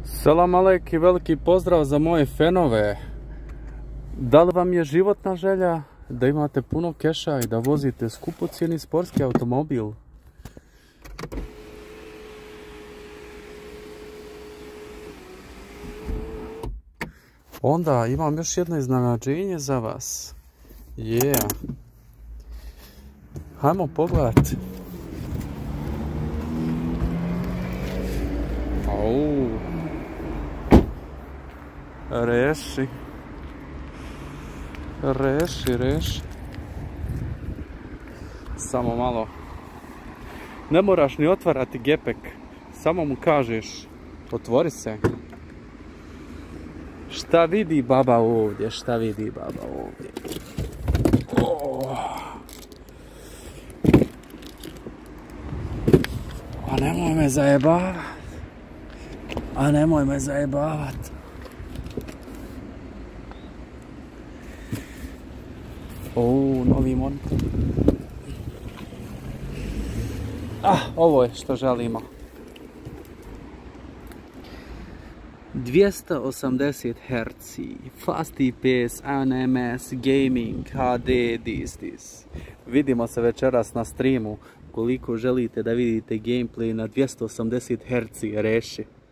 Selam alejk i veliki pozdrav za moje fanove. Da li vam je životna želja da imate puno keša i da vozite skupocjeni sportski automobil? Onda imam još jedno iznenađenje za vas. Hajmo pogledati. Reši. Samo malo. Ne moraš ni otvarati gepek. Samo mu kažeš, otvori se. Šta vidi baba ovdje? A nemoj me zajebavat. Novi monitor. Ovo je što želimo. 280 Hz, fast IPS, NMS, gaming, HD, this. Vidimo se večeras na streamu. Koliko želite da vidite gameplay na 280 Hz, reši.